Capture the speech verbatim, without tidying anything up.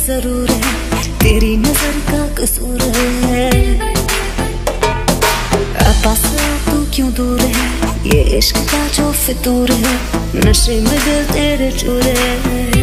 जरूर है, तेरी नजर का कसूर है। पास तू क्यों दूर है, ये इश्क का जो फितूर है, नशे में दिल तेरे चूर है।